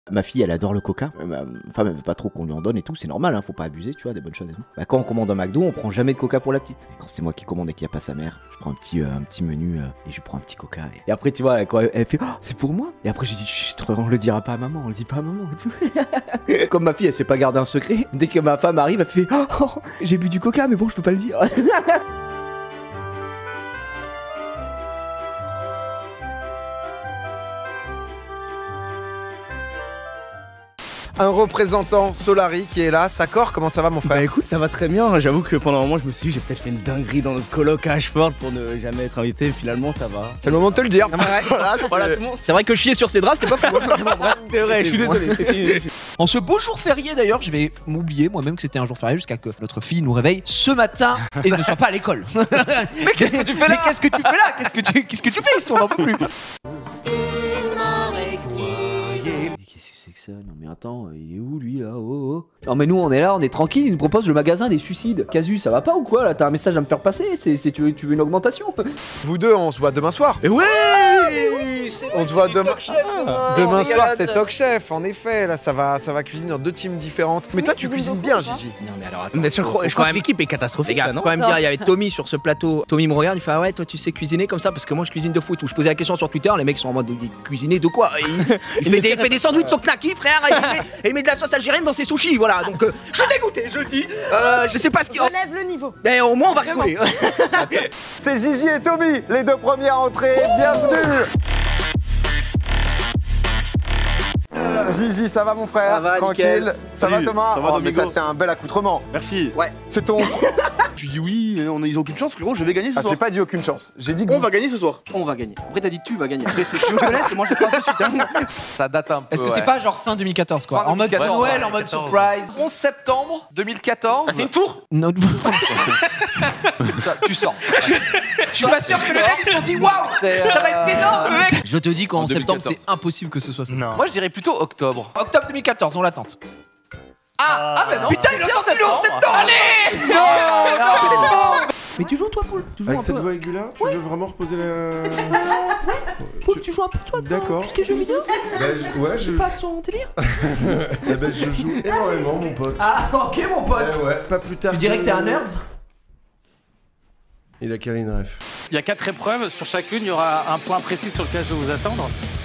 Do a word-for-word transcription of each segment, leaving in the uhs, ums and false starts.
Ma fille, elle adore le coca. Ma femme, elle veut pas trop qu'on lui en donne et tout. C'est normal, hein, faut pas abuser, tu vois, des bonnes choses et tout. Bah, quand on commande un McDo, on prend jamais de coca pour la petite. Et quand c'est moi qui commande et qu'il n'y a pas sa mère, je prends un petit, euh, un petit menu euh, et je prends un petit coca. Et, et après, tu vois, quand elle, elle fait oh, c'est pour moi. Et après, je dis chut, on le dira pas à maman, on le dit pas à maman et tout. Comme ma fille, elle sait pas garder un secret. Dès que ma femme arrive, elle fait oh, oh, j'ai bu du coca, mais bon, je peux pas le dire. Un représentant Solari qui est là. Sakor, comment ça va mon frère? Bah écoute, ça va très bien. J'avoue que pendant un moment, je me suis dit, j'ai peut-être fait une dinguerie dans notre coloc à Ashford pour ne jamais être invité. Finalement, ça va. C'est le moment de te le dire. Voilà, voilà, c'est vrai que chier sur ses draps, c'était pas fou. C'est vrai, je suis désolé. En ce beau jour férié d'ailleurs, je vais m'oublier moi-même que c'était un jour férié jusqu'à que notre fille nous réveille ce matin et ne soit pas à l'école. Mais qu'est-ce que tu fais là? Mais qu'est-ce que tu fais là? Qu'est-ce que tu, qu'est-ce que tu fais ici? On n'en peut plus. Ça. Non mais attends, il est où lui là? Oh, oh. Non mais nous on est là, on est tranquille, il nous propose le magasin des suicides. Casu, ça va pas ou quoi là? T'as un message à me faire passer? C'est, c'est tu, veux, tu veux une augmentation? Vous deux, on se voit demain soir. Et ouais, on se voit demain. Ah, demain soir, c'est Talk Chef. En effet, là, ça va, ça va cuisiner dans deux teams différentes. Mais toi, tu cuisines bien, Gigi. Non mais alors, attends, mais je crois, je crois que l'équipe est catastrophique. Les gars, faut quand même dire, il y avait Tommy sur ce plateau. Tommy me regarde, il fait ah ouais, toi tu sais cuisiner comme ça parce que moi je cuisine de fou et tout. Je posais la question sur Twitter, les mecs sont en mode cuisiner de quoi? Il, il, fait, des, il fait des sandwichs sur knacky, frère. Et il, met, et il met de la sauce algérienne dans ses sushis, voilà. Donc euh, je suis dégoûté, je le dis. Euh, je sais pas ce qui. Relève le niveau. Mais au moins on va rigoler. C'est Gigi et Tommy, les deux premières entrées. Bienvenue. Gigi, ça va mon frère? Ça va, tranquille. nickel. Ça Salut, va Thomas? ça va, Oh, mais Domingo. ça c'est un bel accoutrement. Merci. Ouais. C'est ton. Tu dis oui, on, ils ont aucune chance frérot, je vais gagner ce Ah, soir. j'ai pas dit aucune chance. J'ai dit que On va gagner ce soir. On va gagner. Après t'as dit tu vas gagner. Après si tu me connais, moi je te passe de suite. Hein. Ça date un peu. Est-ce que ouais. c'est pas genre fin deux mille quatorze quoi? Fin En mode deux mille quatorze, Noël, ouais, en mode quatorze. surprise. onze septembre deux mille quatorze. Ah, c'est une tour? Non. Ça, tu sors. Je suis pas sûr que les mecs ils se sont dit waouh, C'est, ça va être euh, énorme mec. Je te dis qu'en en septembre deux mille c'est quatorze. impossible que ce soit ça. Non. Moi je dirais plutôt octobre. Octobre deux mille quatorze, on l'attente. Ah, ah ben non. Putain, il a sorti le onze septembre. Allez. Mais tu joues toi Paul? Tu joues Avec un cette peu? voix aiguë-là, tu veux vraiment reposer la... Paul, tu joues un peu toi? D'accord. Tout ce qui est jeux vidéo? Bah, je- ouais, je... C'est pas ton délire? Eh ben, je joue énormément, mon pote. Ah ok mon pote. Eh ouais, pas plus tard Tu dirais que t'es un nerd? Il a calé une ref. Il y a quatre épreuves, sur chacune il y aura un point précis sur lequel je vais vous attendre.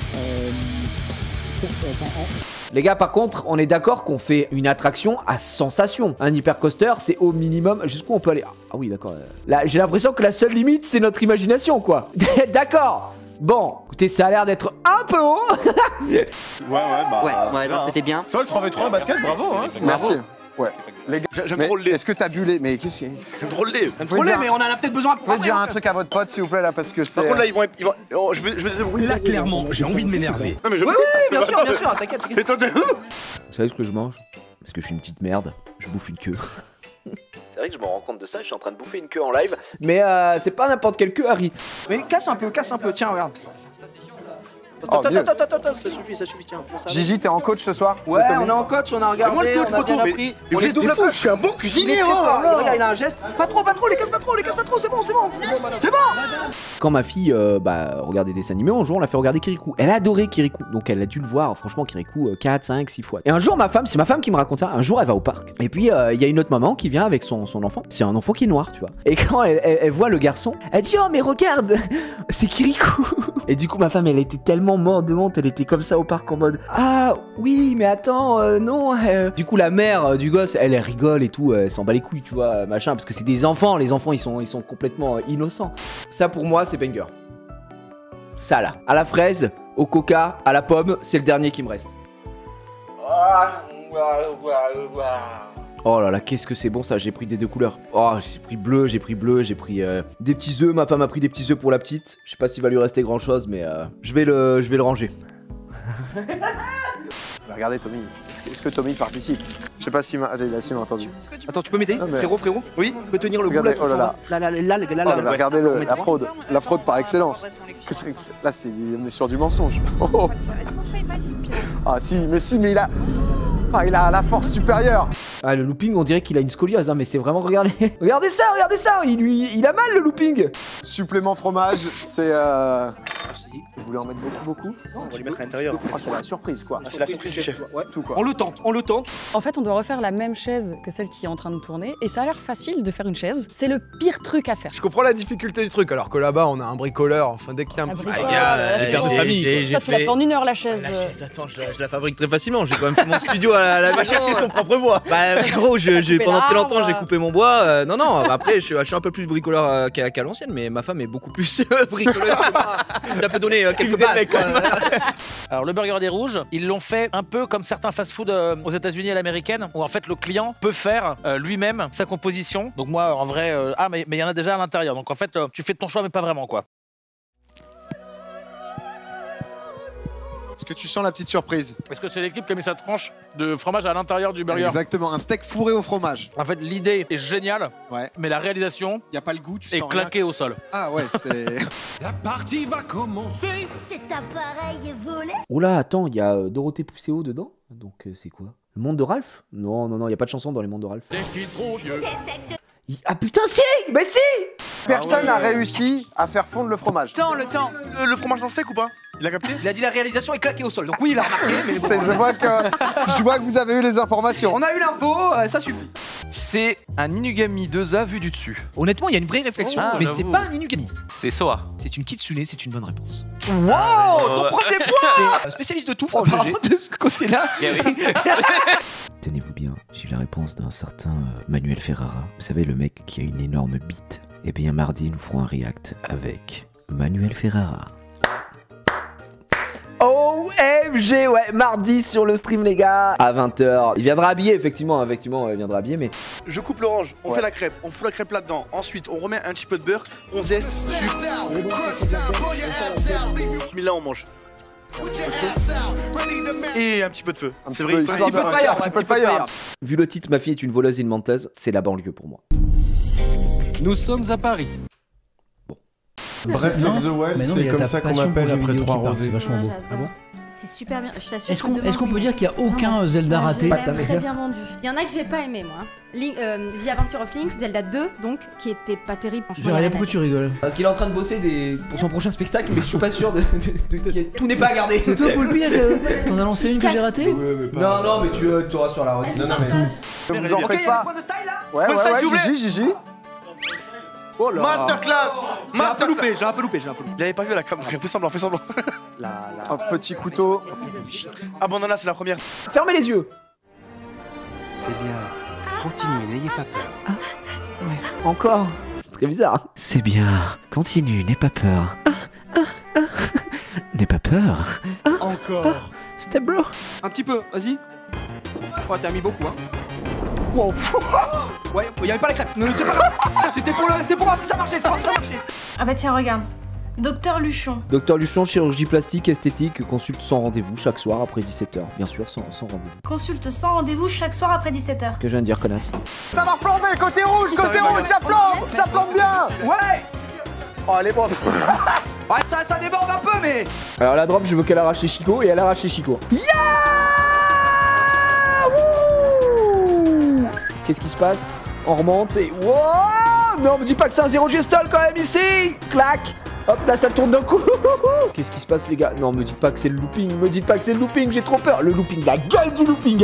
Les gars, par contre, on est d'accord qu'on fait une attraction à sensation. Un hypercoaster, c'est au minimum jusqu'où on peut aller. Ah oui, d'accord. Là, j'ai l'impression que la seule limite, c'est notre imagination, quoi. D'accord. Bon, écoutez, ça a l'air d'être un peu haut. Ouais, ouais, bah. Ouais, ouais, non, c'était bien. Sol trois v trois en basket, bravo. Hein, Merci. Ouais. Les gars, J'aime mais trop le lait. est-ce que t'as bu les. Mais qu'est-ce qu'il y a? J'aime trop le lait. Vous pouvez dire- mais on en a peut-être besoin vous pouvez dire un truc à votre pote, s'il vous plaît, là, parce que c'est. Par contre là ils vont. Ils vont... Oh, je vais, je vais les ébrouiller. Là, clairement, j'ai envie de m'énerver. Non mais je. Oui, oui, bien sûr, bien sûr, t'inquiète. Et toi t'es où? Vous savez ce que je mange? Parce que je suis une petite merde. Je bouffe une queue. C'est vrai que je me rends compte de ça, je suis en train de bouffer une queue en live. Mais euh, c'est pas n'importe quelle queue, Harry. Mais casse un peu, casse un peu, tiens, regarde. Oh, Attends, mieux. attends, attends, attends, ça suffit, ça suffit, tiens. prends ça. Gigi, t'es en coach ce soir? Ouais, de Tommy on est en coach, on a Moi regardé, le coach on a moto, bien mais. appris. Mais On vous est êtes des double fous, coach. je suis un bon Il est cuisinier. très Oh fort, là regarde, il a un geste. Pas trop, pas trop, les casse pas trop, les casse pas trop, c'est bon, c'est bon. C'est bon. Quand ma fille euh, bah, regardait des dessins animés, un jour on l'a fait regarder Kirikou. Elle adorait Kirikou, donc elle a dû le voir, franchement, Kirikou, euh, quatre, cinq, six fois. Et un jour, ma femme, c'est ma femme qui me raconte ça, un jour elle va au parc, et puis il euh, y a une autre maman qui vient avec son, son enfant. C'est un enfant qui est noir, tu vois. Et quand elle, elle, elle voit le garçon, elle dit oh mais regarde, c'est Kirikou. Et du coup, ma femme, elle était tellement morte de honte, elle était comme ça au parc en mode ah oui, mais attends, euh, non. euh. Du coup, la mère euh, du gosse, elle, elle rigole et tout, elle s'en bat les couilles, tu vois, euh, machin, parce que c'est des enfants, les enfants ils sont, ils sont complètement euh, innocents. Ça pour moi, c'est banger. Ça là, à la fraise, au coca, à la pomme, c'est le dernier qui me reste. Oh là là, qu'est-ce que c'est bon ça, j'ai pris des deux couleurs. Oh, j'ai pris bleu, j'ai pris bleu, j'ai pris euh, des petits œufs, ma femme a pris des petits œufs pour la petite. Je sais pas s'il va lui rester grand chose, mais euh, je vais le, je vais le ranger. Regardez Tommy. Est-ce que, est-ce que Tommy participe? Je sais pas s'il m'a. Ah, il a s'il m'a entendu. Attends, tu peux m'aider, Non, mais- frérot, frérot? Oui. Tu peux tenir le bout là Regardez, qui oh là s'en là. va. Là, là, là, là, là, Oh, là, mais ouais. regardez le, la Mets-toi. fraude. La fraude par excellence. Qu'est-ce que c'est- Là, c'est, on est sur du mensonge. Oh, oh. Ah si, mais si, mais il a. Ah, il a la force supérieure. Ah, le looping, on dirait qu'il a une scoliose, hein, mais c'est vraiment, regardez. Regardez ça, regardez ça, il, lui, il a mal le looping. Supplément fromage, c'est. Euh... petit. Vous voulez en mettre beaucoup, beaucoup? On va lui mettre à l'intérieur. Ah, c'est la surprise, quoi. Ah, c'est la surprise du chef. Ouais. Tout, quoi. On le tente, on le tente. En fait, on doit refaire la même chaise que celle qui est en train de tourner. Et ça a l'air facile de faire une chaise. C'est le pire truc à faire. Je comprends la difficulté du truc, alors que là-bas, on a un bricoleur. Enfin, dès qu'il y a un petit. bricoleur, Ah, gars, là, c'est père de bon. famille. J'ai- j'ai Toi, tu l'as fait- fait en une heure la chaise. La chaise, attends, je la, je la fabrique très facilement. J'ai quand même fait mon studio à la, la Va chercher son propre bois. Bah gros, je- j'ai coupé pendant très l'arbre. longtemps j'ai coupé mon bois. euh, non non, après je suis, je suis un peu plus bricoleur euh, qu'à qu'à l'ancienne, mais ma femme est beaucoup plus bricoleuse que moi. Ça peut donner euh, quelques bases. quoi. Alors le burger des rouges, ils l'ont fait un peu comme certains fast-food euh, aux États-Unis et à l'américaine, où en fait le client peut faire euh, lui-même sa composition. Donc moi en vrai, euh, ah mais mais il y en a déjà à l'intérieur. Donc en fait euh, tu fais ton choix mais pas vraiment quoi. Est-ce que tu sens la petite surprise? Est-ce que c'est l'équipe qui a mis cette tranche de fromage à l'intérieur du burger? Exactement, un steak fourré au fromage. En fait l'idée est géniale, Ouais. mais la réalisation Y a pas le goût, tu est sens rien. claquée au sol. Ah ouais, c'est... La partie va commencer. Cet appareil est volé. Oh là, attends, il y a euh, Dorothée Pousséo dedans. Donc euh, c'est quoi? Le monde de Ralph? Non, non, non, il y a pas de chanson dans les mondes de Ralph. Des petits trop vieux. Il- Ah putain, si! Mais si! Personne n'a Ah ouais. réussi à faire fondre le fromage. Temps, le temps. Le, le fromage dans le steak ou pas? Il a capté? Il a dit la réalisation est claquée au sol. Donc oui, il a remarqué, mais bon. C'est- Je vois que je vois que vous avez eu les informations. On a eu l'info, euh, ça suffit. C'est un Inugami deux A vu du dessus. Honnêtement, il y a une vraie réflexion, Oh, mais j'avoue. c'est pas un Inugami. C'est Soa. C'est une Kitsune, c'est une bonne réponse. Wow, ton premier point. C'est spécialiste de tout, apparemment, de ce côté-là. Tenez-vous bien, j'ai la réponse d'un certain euh, Manuel Ferrara. Vous savez, le mec qui a une énorme bite. Eh bien, mardi, nous ferons un react avec Manuel Ferrara. O M G, ouais, mardi sur le stream, les gars, à vingt heures. Il viendra habillé, effectivement, effectivement, il viendra habillé, mais... Je coupe l'orange, on Ouais. fait la crêpe, on fout la crêpe là-dedans. Ensuite, on remet un petit peu de beurre, on zeste, là on mange. Et un petit peu de feu. Un C'est petit vrai, peu il faut histoire un petit peu de de- fire. un petit peu de fire. Vu le titre, ma fille est une voleuse et une menteuse, c'est la banlieue pour moi. Nous sommes à Paris. Breath of the Wild, mais non, mais c'est y a comme ta ça qu'on passion pour m'appelle le jeu après vidéo trois qui parle, rosés. c'est vachement beau. Ah bon? C'est super bien. Je t'assure. Est-ce qu'on que est-ce qu'on devant peut lui- dire qu'il y a aucun Non, Zelda moi, raté? je Pas ta l'aime très meilleure. bien vendu. Il y en a que j'ai pas aimé moi. Link, euh, The Adventure of Link, Zelda deux, donc, qui était pas terrible. Je Franchement, vais il y a rien, pourquoi tu rigoles? Parce qu'il est en train de bosser des... pour son prochain spectacle, mais je suis pas sûr de... de- de- de- Tout n'est pas à garder. C'est toi, Poulpi, t'as- t'en as lancé une que j'ai ratée? Ouais, mais pas- Non, non, mais tu euh, tu auras sur la redite. Non, non, mais. Ne vous en Ok, faites il y a un pas. point de style là. Ouais, Bonne ouais, size, ouais, s'il vous plaît. Gigi, Gigi. Oh là. Masterclass. J'ai un peu loupé, j'ai un peu loupé, j'ai un peu loupé. Il avait pas vu la caméra, fais semblant, fais semblant. Un petit couteau. Ah bon, non, là c'est la première. Fermez les yeux. C'est bien. Continuez, n'ayez pas peur. Encore. C'est très bizarre. hein. C'est bien. Continue, n'aie pas peur. Ah, ah, ah. N'aie pas peur. Encore. Step bro. Un petit peu, vas-y. Oh, t'as mis beaucoup, hein. Wow. Ouais, il y avait pas la crêpe. Non, c'est pas grave. C'était pour le, c'est pour voir si ça marchait, c'est pour voir si ça marchait. Ah bah tiens, regarde. Docteur Luchon. Docteur Luchon, chirurgie plastique, esthétique, consulte sans rendez-vous chaque soir après dix-sept heures. Bien sûr, sans, sans rendez-vous. Consulte sans rendez-vous chaque soir après dix-sept heures. Que je viens de dire, connasse. Ça va flamber, côté rouge, côté rouge, ça flambe, ça flambe bien. Ouais. Oh, elle est bonne. Ouais, ça, ça déborde un peu, mais. Alors la drop, je veux qu'elle arrache les chicots et elle arrache les chicots. Yeah. Wouh. Qu'est-ce qui se passe? On remonte et... Wow. Non, me dis pas que c'est un zéro gestol quand même ici. Clac. Hop, là ça tourne d'un coup. Qu'est-ce qui se passe les gars? Non, me dites pas que c'est le looping, me dites pas que c'est le looping, j'ai trop peur. Le looping, la gueule du looping.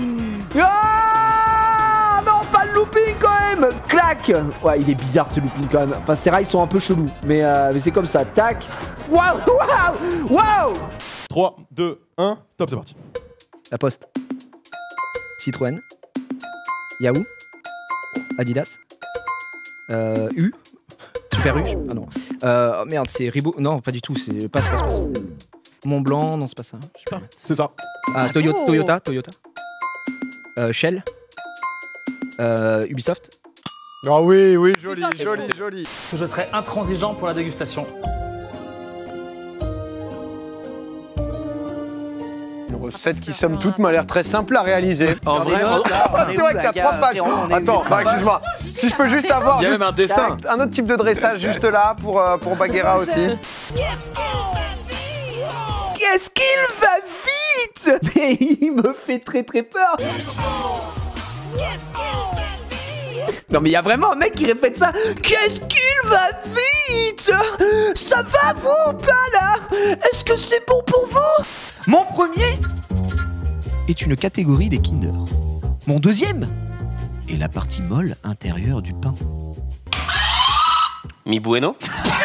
Ah non, pas le looping quand même. Clac. Ouais, il est bizarre ce looping quand même. Enfin, ces rails sont un peu chelous, mais, euh, mais c'est comme ça. Tac. Waouh, waouh, waouh. trois, deux, un, top, c'est parti. La Poste. Citroën. Yahoo. Adidas. Euh, U. Super U. Ah non. Euh, oh merde, c'est Reebok. Non, pas du tout. C'est passe, passe, passe. Montblanc, non, c'est pas ça. Je sais pas. C'est ça. Ah, Toyota, Toyota, Toyota. Euh, Shell. Euh, Ubisoft. Ah oui, oui, joli, joli, joli. Je serai intransigeant pour la dégustation. Une recette qui, somme toute, m'a l'air très simple à réaliser. En vrai, C'est vrai qu'il y a trois pages. Attends, bah, excuse-moi. Si je peux juste avoir il y a juste même un dessin. un autre type de dressage juste là pour, euh, pour Bagheera aussi. Qu'est-ce qu'il va vite. Mais il me fait très très peur. Non mais il y a vraiment un mec qui répète ça. Qu'est-ce qu'il va vite? Ça va vous ou pas là? Est-ce que c'est bon pour vous? Mon premier est une catégorie des Kinder. Mon deuxième est la partie molle intérieure du pain. Mi bueno.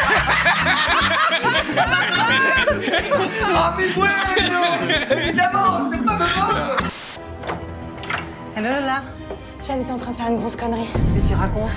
Ah mais bueno. Évidemment, c'est pas mal. Hello Lola. Jeanne était en train de faire une grosse connerie. Qu'est-ce que tu racontes?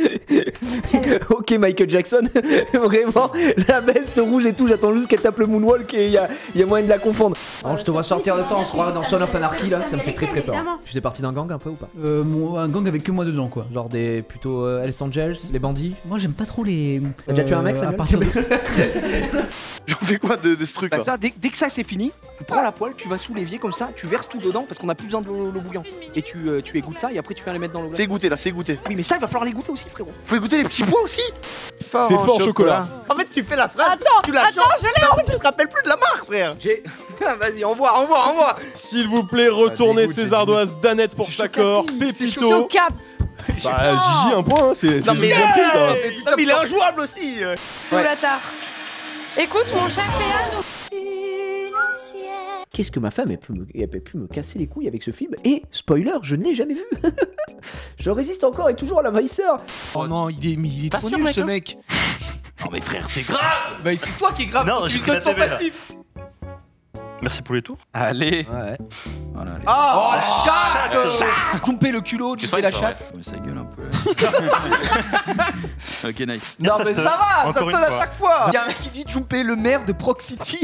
Ok Michael Jackson, vraiment la veste rouge et tout, j'attends juste qu'elle tape le moonwalk et il y a, y a moyen de la confondre. Alors je te vois sortir de ça, on se croit dans Son of Anarchy là, ça me fait très très peur. Tu faisais partie d'un gang un peu ou pas? Euh, mon, un gang avec que moi dedans quoi. Genre des plutôt euh, Hells Angels, les bandits? Moi j'aime pas trop les... T'as déjà tué un mec ça? À partir de... J'en fais quoi de, de ce truc Bah là? ça, dès, dès que ça c'est fini, tu prends la poêle, tu vas sous l'évier comme ça, tu verses tout dedans parce qu'on a plus besoin de l'eau l'eau bouillante. Et tu, euh, tu égouttes ça et après tu viens les mettre dans l'eau. C'est goûter là, c'est goûter. Oui mais ça il va falloir les goûter aussi frérot. Faut écouter les petits pois aussi. C'est fort chocolat. En fait tu fais la phrase, Attends, tu la attends, chantes, je l'ai. en fait tu te rappelles plus de la marque frère. J'ai... Vas-y envoie, envoie, envoie. S'il vous plaît, retournez ces ardoises. Danette pour Chakor, Pépito. Cap. Bah Gigi un point, hein, c'est Non mais bien pris ça. Non mais il est injouable aussi. Sous la tare. Écoute mon cher Péano. Qu'est-ce que ma femme, elle peut, me, elle peut plus me casser les couilles avec ce film? Et, spoiler, je ne l'ai jamais vu. Je résiste encore et toujours à l'envahisseur. Oh non, il est, il est trop nul mec, ce hein. mec. Non mais frère, c'est grave. Bah c'est toi qui est grave, Non, tu j'ai lui donnes pris son la T V, là. passif. Merci pour les tours. Allez. Ouais. Voilà, allez. Oh, la chatte. Jumper le culot, tu fais la chatte. Ouais, ça gueule un peu là. Ok, nice. Non mais ça va, ça Encore se une donne à fois. chaque fois. Il y a un mec qui dit Jumper le maire de Proxity.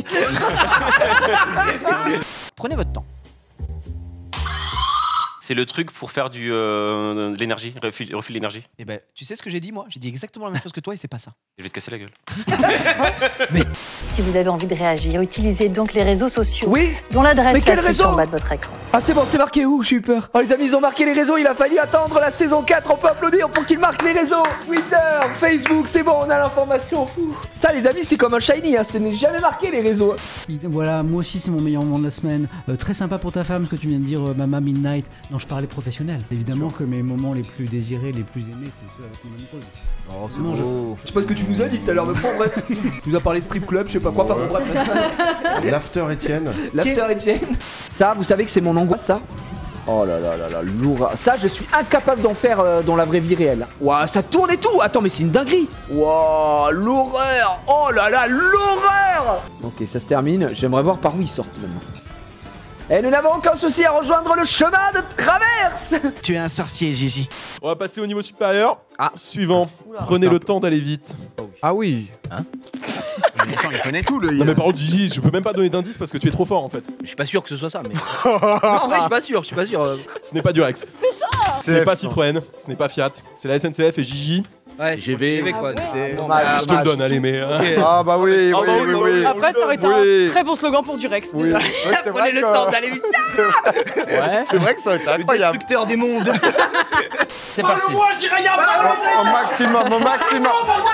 Prenez votre temps. C'est le truc pour faire du euh, de l'énergie, refil, refil l'énergie. Et ben, tu sais ce que j'ai dit moi? J'ai dit exactement la même chose que toi et c'est pas ça. Je vais te casser la gueule. Si vous avez envie de réagir, utilisez donc les réseaux sociaux. Oui. Dont Mais l'adresse quel s'affiche réseau? en bas de votre écran. Ah c'est bon, c'est marqué où? J'ai eu peur. Oh les amis, ils ont marqué les réseaux, il a fallu attendre la saison quatre, on peut applaudir pour qu'ils marquent les réseaux. Twitter, Facebook, c'est bon, on a l'information. Ouh. Ça les amis, c'est comme un shiny, hein. Ce n'est jamais marqué les réseaux. Voilà, moi aussi c'est mon meilleur moment de la semaine. Euh, très sympa pour ta femme ce que tu viens de dire, euh, Mama Midnight. Non, je parlais professionnel. Évidemment que mes moments les plus désirés, les plus aimés, c'est ceux avec mon amoureuse. Oh, c'est Non, beau. Je sais pas ce que tu nous as dit tout à l'heure, mais bon, bref. Tu nous as parlé strip club, je sais pas quoi, enfin bon, bref. L'after Étienne. L'after Etienne. Ça, vous savez que c'est mon angoisse, ça? Oh là là là là, lourd. Ça, je suis incapable d'en faire euh, dans la vraie vie réelle. Ouah, ça tourne et tout. Attends, mais c'est une dinguerie. Ouah, l'horreur. Oh là là, l'horreur. Ok, ça se termine. J'aimerais voir par où ils sortent maintenant. Et nous n'avons aucun souci à rejoindre le chemin de traverse. Tu es un sorcier, Gigi. On va passer au niveau supérieur. Ah. Suivant. Prenez le temps d'aller vite. Ah oui. Hein? Il connaît tout le. Non mais par contre Gigi, je peux même pas donner d'indice parce que tu es trop fort en fait. Je suis pas sûr que ce soit ça mais... non en vrai je suis pas sûr, je suis pas sûr. Ce n'est pas Durex. Ce n'est pas Citroën, ce n'est pas Fiat, c'est la S N C F et Gigi. Ouais, G V. quoi. Je te le donne, allez mais... euh, Ok. Ah bah oui, oui, oui, oui. Après, ça aurait été Oui. un très bon slogan pour Durex. Oui. déjà. Ouais, c'est vrai Prenez le que- temps d'aller vite. Ouais. C'est vrai que ça aurait été Le incroyable. destructeur des mondes. C'est parti. Au maximum, au maximum.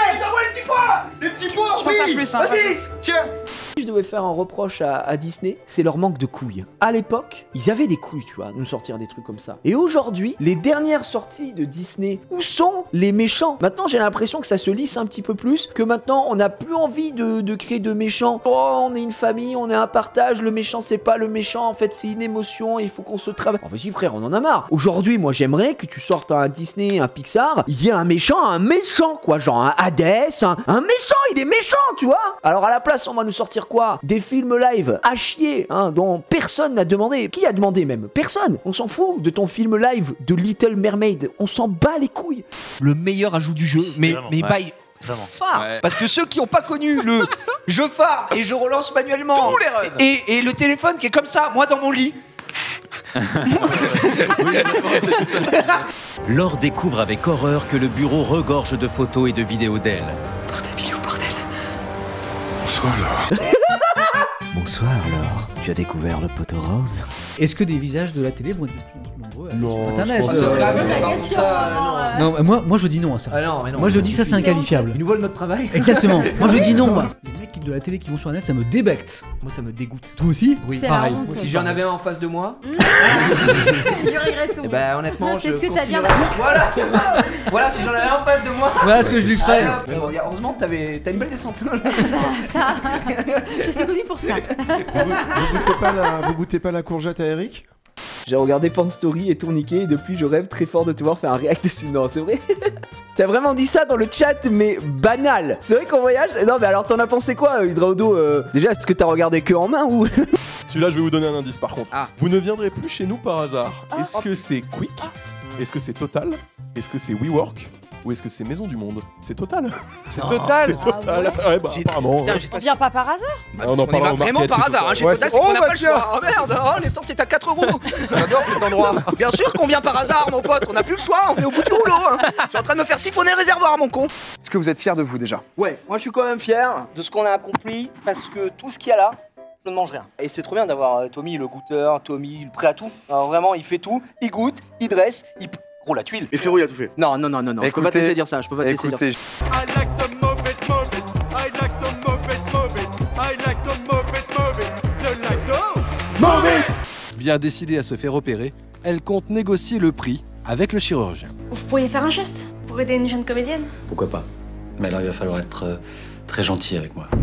Les petits pois, Je préfère plus simple. Tiens. Si je devais faire un reproche à, à Disney, c'est leur manque de couilles. À l'époque, ils avaient des couilles, tu vois, nous sortir des trucs comme ça. Et aujourd'hui, les dernières sorties de Disney, où sont les méchants? Maintenant, j'ai l'impression que ça se lisse un petit peu plus, que maintenant, on n'a plus envie de, de créer de méchants. Oh, on est une famille, on est un partage, le méchant, c'est pas le méchant, en fait, c'est une émotion, il faut qu'on se travaille. Oh, vas-y, frère, on en a marre. Aujourd'hui, moi, j'aimerais que tu sortes un Disney, un Pixar, il y a un méchant, un méchant, quoi, genre un Hades, un, un méchant, il est méchant, tu vois. Alors, à la place, on va nous sortir quoi? Des films live à chier, hein, dont personne n'a demandé. Qui a demandé même? Personne. On s'en fout de ton film live de Little Mermaid. On s'en bat les couilles. Le meilleur ajout du jeu, mais, Vraiment, mais ouais. by Vraiment. far. Ouais. Parce que ceux qui n'ont pas connu le je phare et je relance manuellement Tous les runs. et, et le téléphone qui est comme ça, moi dans mon lit. Laure découvre avec horreur que le bureau regorge de photos et de vidéos d'elle. Portabilio, bordel. Bonsoir Laure. Bonsoir alors. Tu as découvert le poteau rose? Est-ce que des visages de la télé vont être de plus en plus nombreux à aller Non, sur Internet? je pense Euh, que Ce serait Euh, abusé, par contre, ça, non. Non, mais moi, moi je dis non à ça. Ah non, mais non. Moi je dis ça c'est inqualifiable. Ils nous volent notre travail. Exactement. Moi je dis non. Moi. Les mecs de la télé qui vont sur Internet, ça me débecte. Moi, ça me dégoûte. Toi aussi? Oui, C'est pareil. la honte. Si j'en avais un en face de moi, Je regrette souvent. Bah honnêtement, C'est je ce que t'as bien continuerai. Voilà, c'est ça. Voilà, si j'en avais un en face de moi. Voilà ce que je lui ferais. Ah, mais bon, heureusement, t'avais, t'as une belle descente. Bah ça, je suis connue pour ça. Vous, vous, goûtez pas la, vous goûtez pas la courgette à Eric? J'ai regardé Porn Story et tourniqué et depuis je rêve très fort de te voir faire un react dessus. Non, c'est vrai. T'as vraiment dit ça dans le chat, mais banal. C'est vrai qu'en voyage. Non, mais alors t'en as pensé quoi, Hydraudo euh... Déjà, est-ce que t'as regardé que en main ou Celui-là, je vais vous donner un indice par contre. Ah. Vous ne viendrez plus chez nous par hasard. Est-ce que c'est Quick? Est-ce que c'est Total? Est-ce que c'est WeWork? Ou est-ce que c'est Maison du Monde? C'est Total. C'est Total. C'est Total. Ah ouais, bah apparemment. Putain, On vient pas par hasard? Ah, on en On y parlera va au vraiment market, par tout hasard, ça. hein, chez Ouais, Total, c'est- c'est qu'on Oh, n'a bah, pas le tiens. choix. Oh merde, oh, l'essence est à quatre euros. J'adore cet endroit. Bien sûr qu'on vient par hasard, mon pote, on n'a plus le choix, on est au bout du rouleau. Hein. Je suis en train de me faire siphonner le réservoir, mon con. Est-ce que vous êtes fiers de vous déjà? Ouais, moi je suis quand même fier de ce qu'on a accompli parce que tout ce qu'il y a là, je ne mange rien. Et c'est trop bien d'avoir euh, Tommy le goûteur, Tommy le prêt à tout. Alors vraiment, il fait tout, il goûte, il dresse, il. Gros, la tuile. Mais frérot, il a tout fait. Non, non, non, non, non. Je peux pas te laisser dire ça. Je peux pas te laisser dire ça. Écoutez, Bien décidée à se faire opérer, elle compte négocier le prix avec le chirurgien. Vous pourriez faire un geste pour aider une jeune comédienne? Pourquoi pas? Mais alors il va falloir être euh, très gentil avec moi.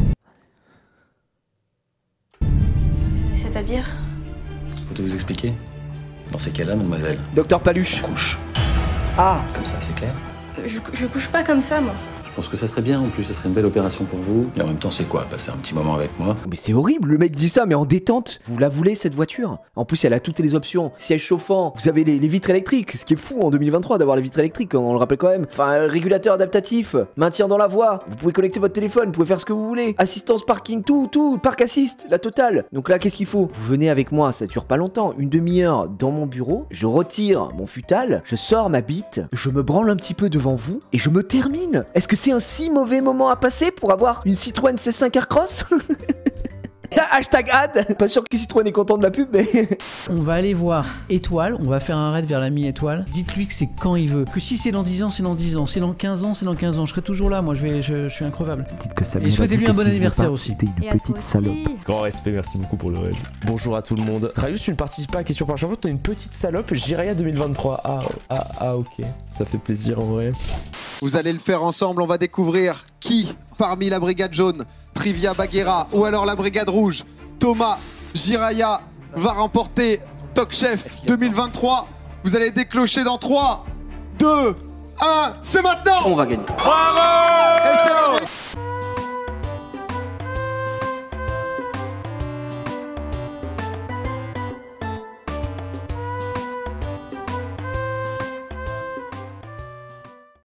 C'est-à-dire? Faut tout vous expliquer. Dans ces cas-là, mademoiselle, Docteur Paluche. on couche. Ah, Comme ça, c'est clair? je, je couche pas comme ça, moi. Je pense que ça serait bien, en plus, ça serait une belle opération pour vous. Et en même temps, c'est quoi? Passer un petit moment avec moi? Mais c'est horrible, le mec dit ça, mais en détente. Vous la voulez cette voiture? En plus, elle a toutes les options. Siège chauffant, vous avez les, les vitres électriques, ce qui est fou en deux mille vingt-trois d'avoir les vitres électriques, on le rappelle quand même. Enfin, euh, régulateur adaptatif, maintien dans la voie, vous pouvez connecter votre téléphone, vous pouvez faire ce que vous voulez. Assistance parking, tout, tout, parc assist, la totale. Donc là, qu'est-ce qu'il faut? Vous venez avec moi, ça dure pas longtemps, une demi-heure dans mon bureau, je retire mon futal, je sors ma bite, je me branle un petit peu devant vous et je me termine. Est-ce que c'est un si mauvais moment à passer pour avoir une Citroën C cinq Aircross? Hashtag ad. Pas sûr que Citroën est content de la pub, mais... On va aller voir Étoile, on va faire un raid vers l'ami Étoile. Dites-lui que c'est quand il veut. Que si c'est dans dix ans, c'est dans dix ans. C'est dans quinze ans, c'est dans quinze ans. Je serai toujours là, moi je, vais, je, je suis incroyable. Et souhaitez-lui un bon anniversaire aussi. Une petite salope. Grand respect, merci beaucoup pour le raid. Bonjour à tout le monde. Rayus, tu ne participes pas à Question par Champion, t'es une petite salope, Jiraya deux mille vingt-trois. Ah, ah, ah, ok. Ça fait plaisir en vrai. vous allez le faire ensemble. On va découvrir qui, parmi la brigade jaune, Trivia Baguera ou alors la brigade rouge, Thomas, Jiraya, va remporter Talk Chef deux mille vingt-trois. Vous allez déclencher dans trois, deux, un, c'est maintenant. On va gagner. Bravo.